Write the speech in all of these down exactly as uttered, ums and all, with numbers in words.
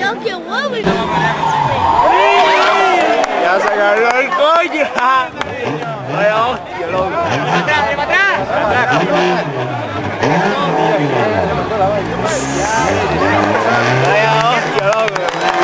Dios, qué huevo. Ya se agarró el coño. Vaya hostia, loco. ¡Para atrás, para atrás! Para atrás. Vaya hostia, loco.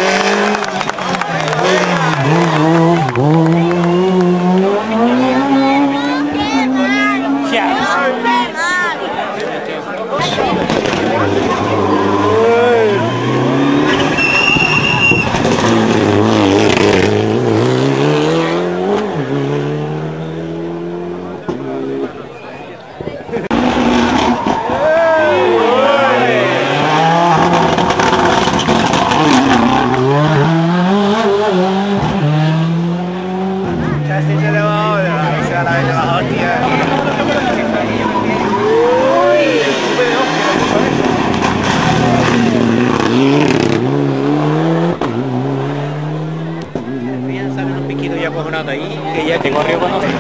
Casi se le va ahora, se va a la vez de la hostia. Piensa en un piquito ya cojonado ahí, que ya te corrió con nosotros.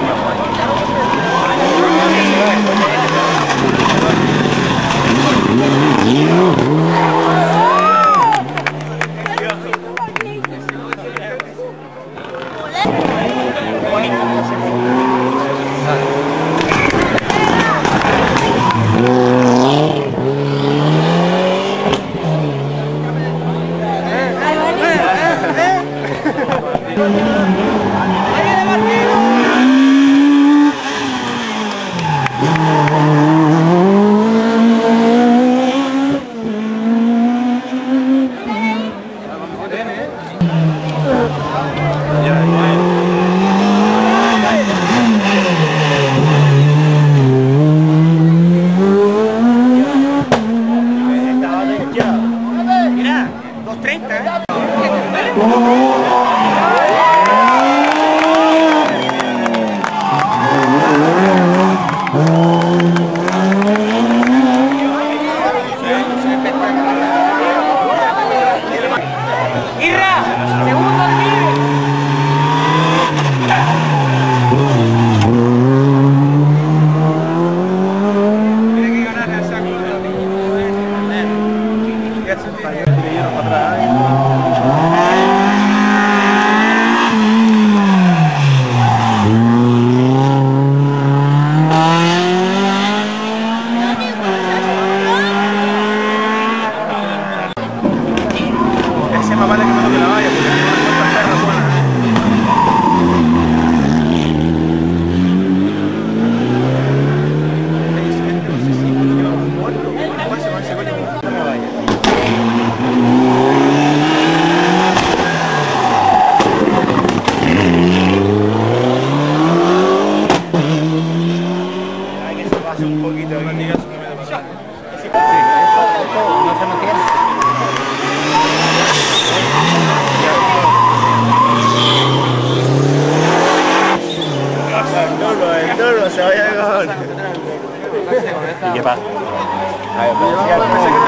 Mira, dos treinta. ¡Irra! ¡Segundo libre! Tiene que ganar esa curva. Ya se falló. Para atrás. Ese más vale que no toque la valla, porque no encuentra perra buena. Hay que se pase un poquito, no digas que me da pasar. Sí, esto no se mantiene. El duro, el duro, se vaya a gol. ¿Y qué pasa? A ver, pues ya parece que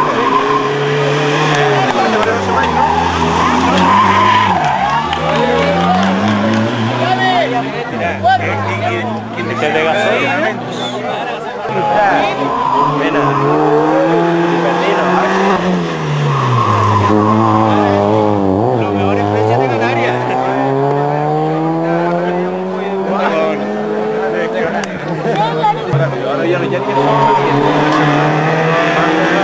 no. ¿Quién te queda de gasolina? Mira, lo mejor es flecha de Canarias. Ahora ya no ya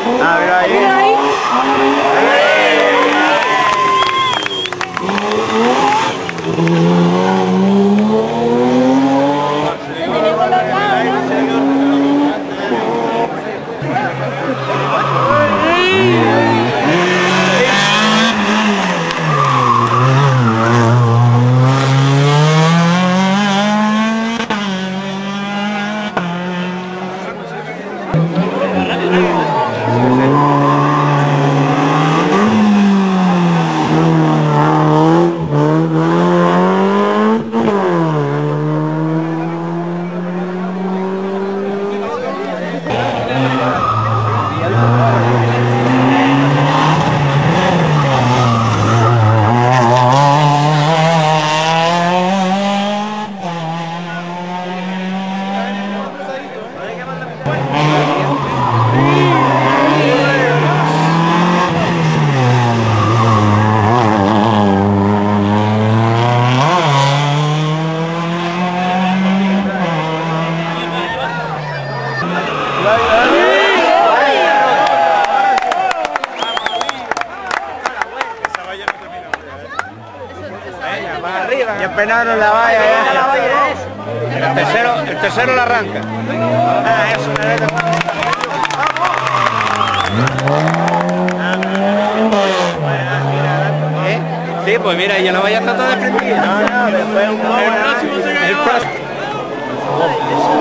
Ah, mira ahí. Mira ahí. Y empenaron la valla. El tercero, el tercero la arranca. Ah, eso, ¿eh? Sí, pues mira, ya la valla está toda desprendida. No, no, después un poco. El próximo se